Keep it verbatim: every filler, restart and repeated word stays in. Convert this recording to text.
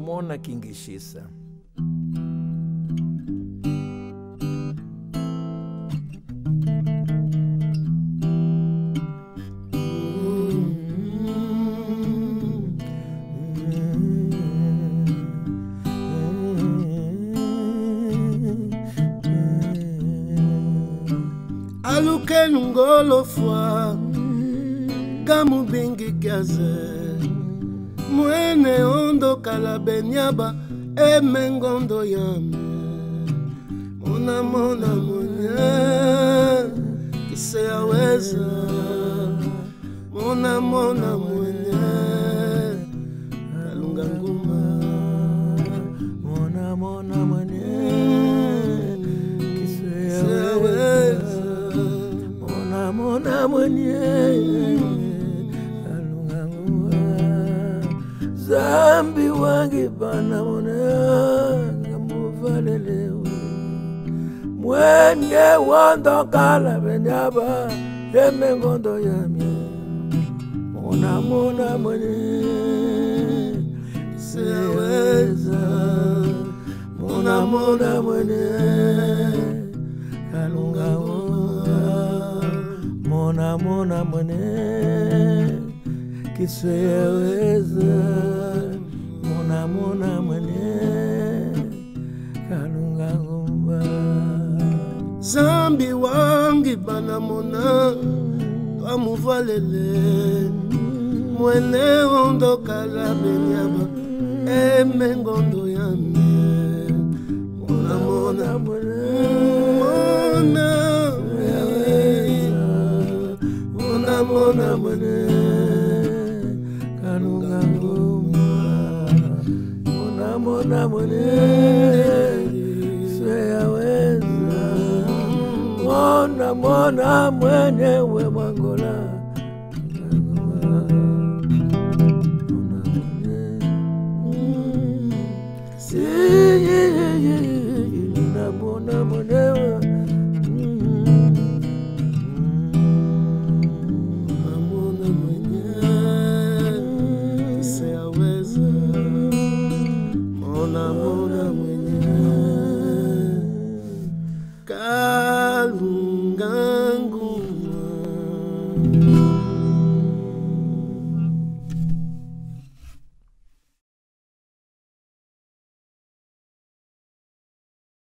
mona Ngi Xica. Aluke ngolo fwa gamu bingi gaze mwene ondo kalabenyaba emengondo yame mona mona mona kiseyaweza mona mona mona kalunga nguma mona mona mona kiseyaweza mona mona kalunga nguma zambi wangi bana mona ngamuvalelewe mwenye wando kala benyaba emengondo yamye mona mona mona seweza mona mona mona kalunga mona mona mona kiseweza mona mona mona kalunga ngumba zambi wangi bana mona twamuvalele mwene ondo kala benyaba emengondo yamye mona mona mona mona mona mona kalunga ngumba mona mona mona seyaweza mona mona mwenyewe mwangola mona mona kalunga